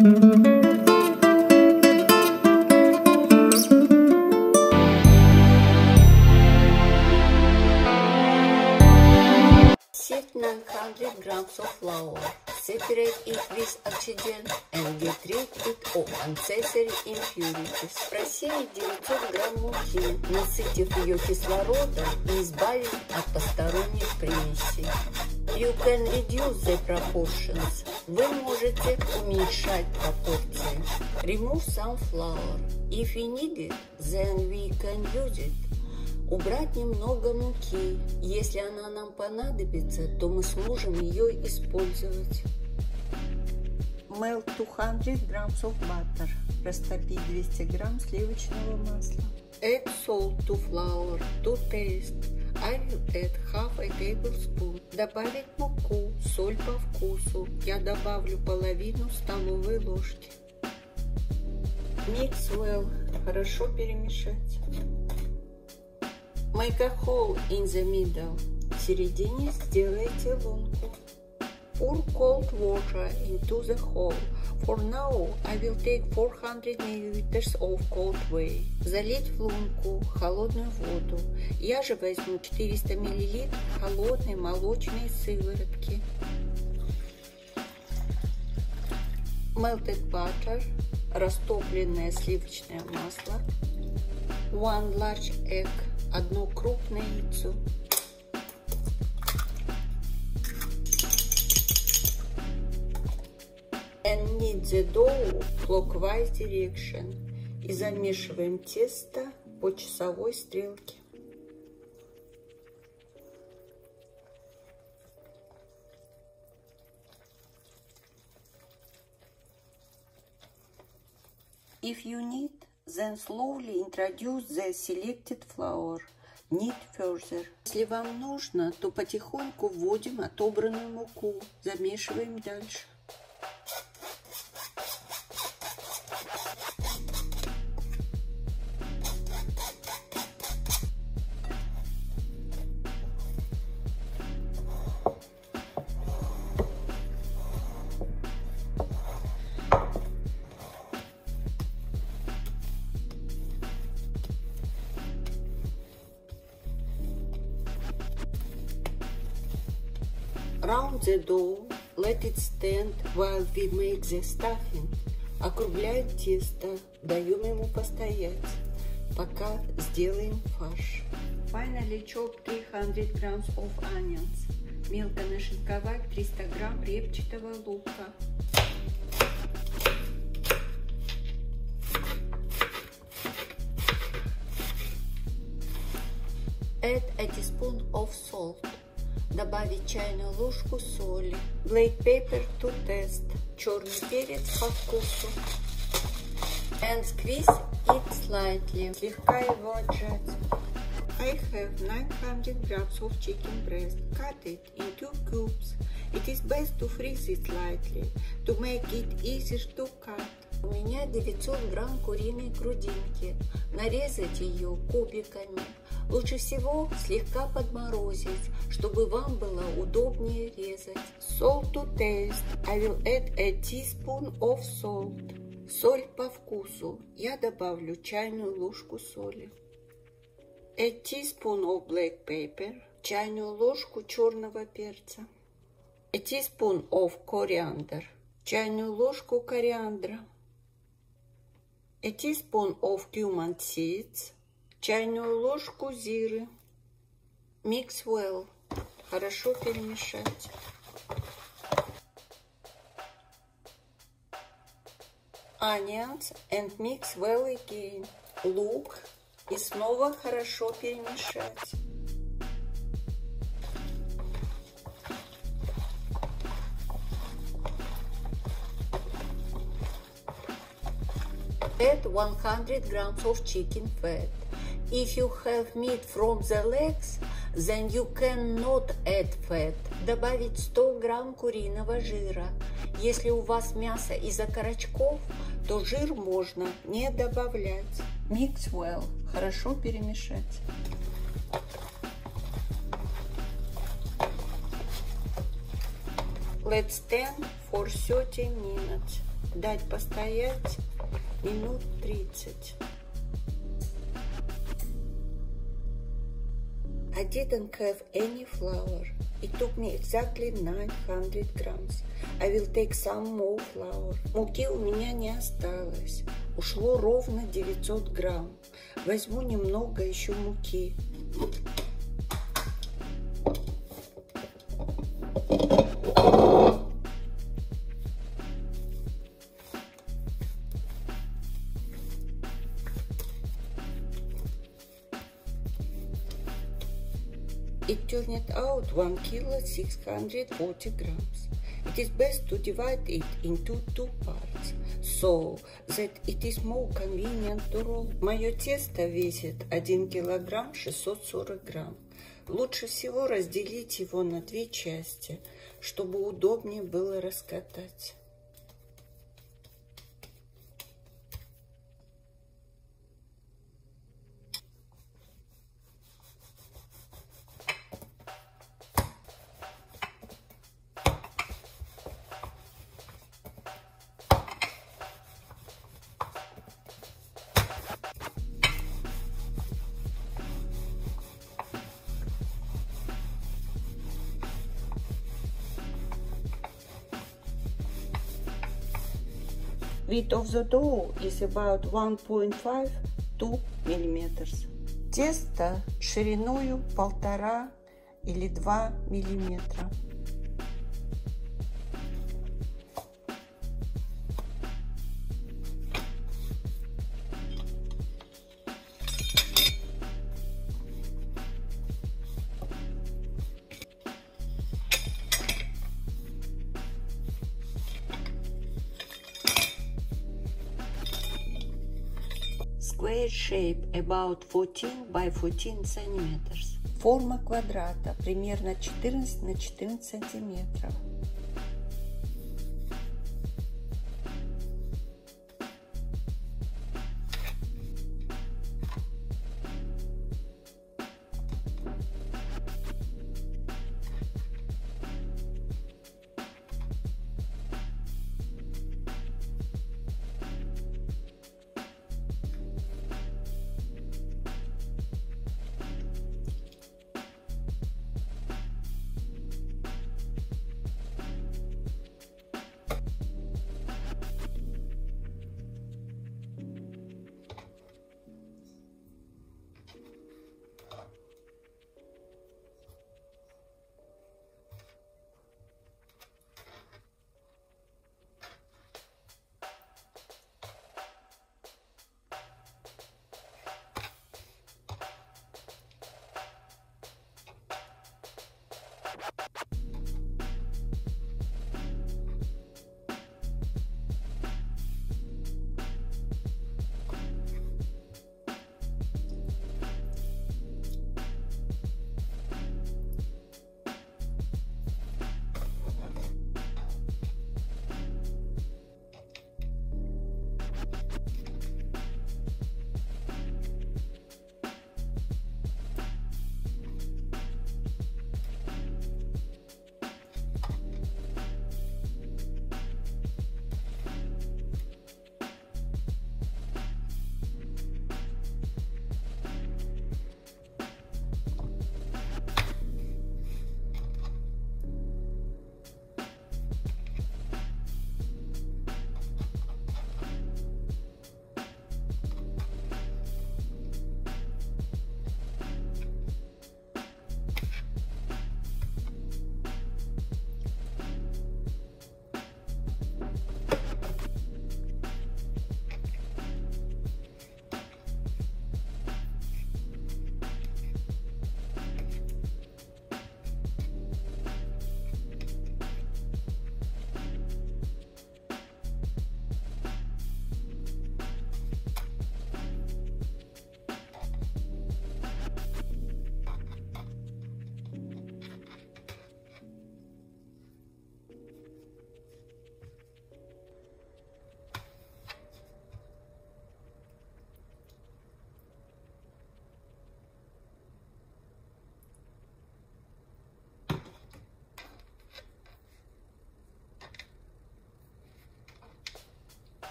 Set 900 grams of flour. Separate it with oxygen and get rid of unnecessary impurities. Просеять 900 грамм муки, насытив ее кислородом и избавив от посторонних примесей. You can reduce the proportions. Вы можете уменьшать пропорции. Remove some flour. If we need it, then we can use it. Убрать немного муки. Если она нам понадобится, то мы сможем ее использовать. Melt 200 grams of butter. Растопить 200 грамм сливочного масла. Add salt to flour to taste. I will add half a tablespoon. Добавить муку, соль по вкусу. Я добавлю половину столовой ложки. Mix well. Хорошо перемешать. Make a hole in the middle. В середине сделайте лунку. Pour cold water into the hole. For now, I will take 400 ml of cold whey. Залить в лунку холодную воду. Я же возьму 400 мл холодной молочной сыворотки. Melted butter. Растопленное сливочное масло. 1 large egg. Одно крупное яйцо. And knead the dough clockwise direction. И замешиваем тесто по часовой стрелке. If you need, then slowly introduce the selected flour. Knead further. Если вам нужно, то потихоньку вводим отобранную муку. Замешиваем дальше. Round the dough, let it stand while we make the stuffing. Округляем тесто, даем ему постоять, пока сделаем фарш. Finally chop 300 grams of onions. Мелко нашинковать 300 грамм репчатого лука. Add a teaspoon of salt. Добавить чайную ложку соли. Black pepper to taste. Черный перец по вкусу. And squeeze it slightly. Слегка его отжать. I have 900 grams of chicken breast. Cut it into cubes. It is best to freeze it slightly to make it easier to cut. У меня 900 грамм куриной грудинки. Нарезать ее кубиками. Лучше всего слегка подморозить, чтобы вам было удобнее резать. Salt to taste. I will add a teaspoon of salt. Соль по вкусу. Я добавлю чайную ложку соли. A teaspoon of black pepper. Чайную ложку черного перца. A teaspoon of coriander. Чайную ложку кориандра. A teaspoon of cumin seeds. Чайную ложку зиры. Mix well. Хорошо перемешать. Onions and mix well again. Лук и снова хорошо перемешать. Add 100 grams of chicken fat. If you have meat from the legs, then you cannot add fat. Добавить 100 грамм куриного жира. Если у вас мясо из окорочков, то жир можно не добавлять. Mix well. Хорошо перемешать. Let's stand for 30 minutes. Дать постоять минут 30. I didn't have any flour. It took me exactly 900 grams. I will take some more flour. Муки у меня не осталось. Ушло ровно 900 грамм. Возьму немного еще муки. It turned out 1 kilo 640 grams. It is best to divide it into 2 parts, so that it is more convenient to roll. Мое тесто весит 1 килограмм 640 грамм. Лучше всего разделить его на 2 части, чтобы удобнее было раскатать. Width of the dough is about 1.5–2 миллиметров. Тесто шириною 1,5 или 2 миллиметра. Square shape about 14 by 14 centimeters. Форма квадрата примерно 14 на 14 сантиметров.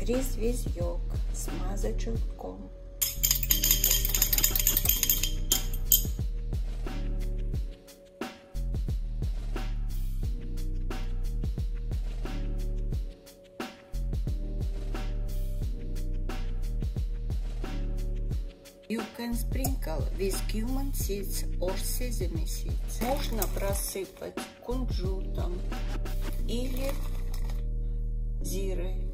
Increase with yolk. Смазать желтком. You can sprinkle with cumin seeds or sesame seeds. Можно просыпать кунжутом или зирой.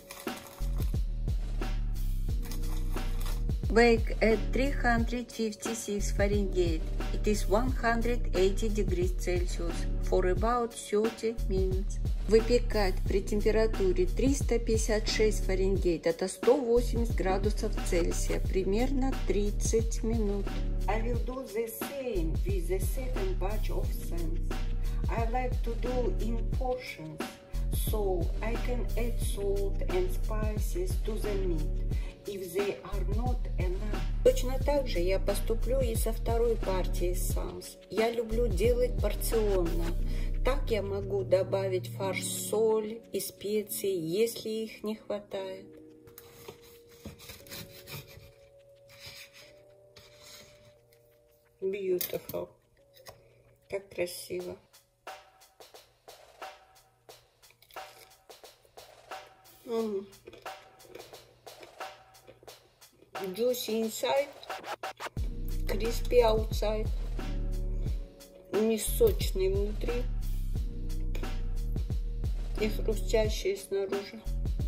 Bake at 356 Fahrenheit. It is 180 degrees Celsius for about 30 minutes. Выпекать при температуре 356 Фаренгейт, это 180 градусов Цельсия, примерно 30 минут. I will do the same with the second batch of sands. I like to do in portions, so I can add salt and spices to the meat if they are not enough. Точно так же я поступлю и со второй партией самс. Я люблю делать порционно. Так я могу добавить в фарш соль и специи, если их не хватает. Beautiful. Как красиво. Juicy inside, crispy outside. Не сочный внутри и хрустящие снаружи.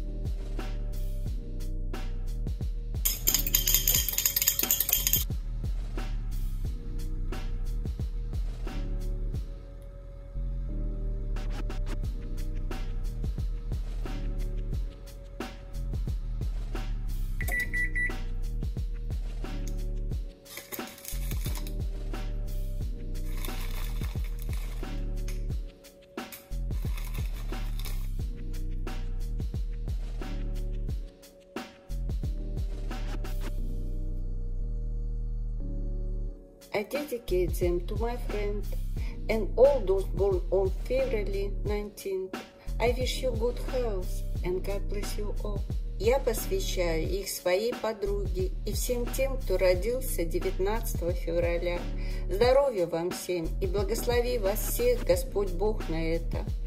I dedicate them to my friend and all those born on February 19th. I wish you good health and God bless you all. Я посвящаю их своей подруге и всем тем, кто родился 19 февраля. Здоровья вам всем и благослови вас всех Господь Бог на это.